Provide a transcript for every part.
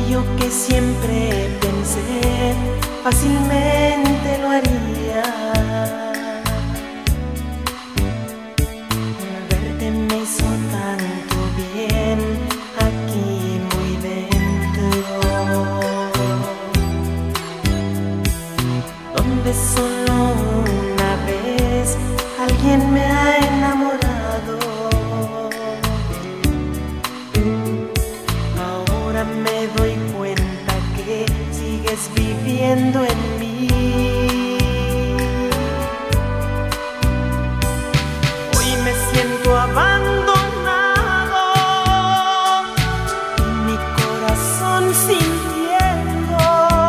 Aquello que siempre pensé, fácilmente lo haría. Verte me hizo tanto bien aquí muy dentro, donde solo una vez alguien me ha enamorado. Ahora me doy cuenta que sigues viviendo en mí. Hoy me siento abandonado y mi corazón sintiendo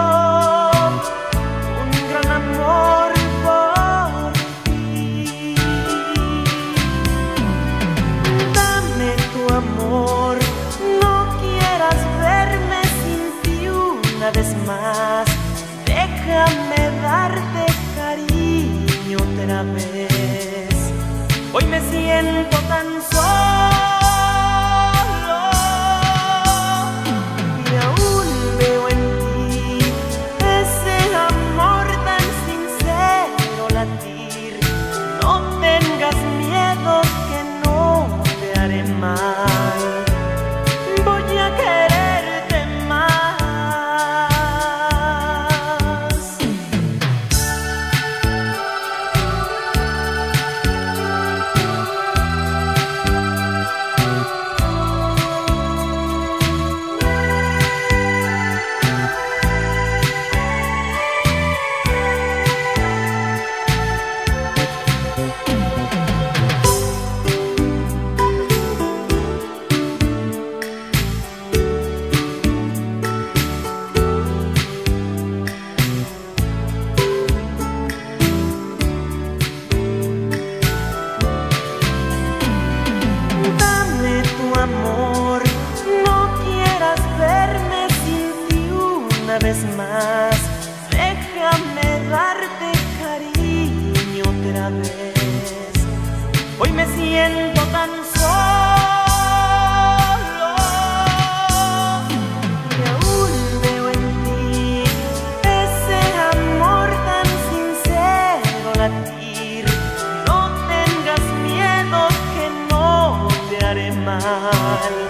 un gran amor por ti. Dame tu amor, no quieras verme sin ti una vez más. Déjame darte cariño otra vez. Hoy me siento tan solo y aún veo en ti ese amor tan sincero latir. No tengas miedo que no te haré mal. Voy a quererte más. Dame tu amor, no quieras verme sin ti una vez más. Déjame darte cariño otra vez. Hoy me siento tan solo y aún veo en ti ese amor tan sincero latir. No tengas miedo que no te haré mal.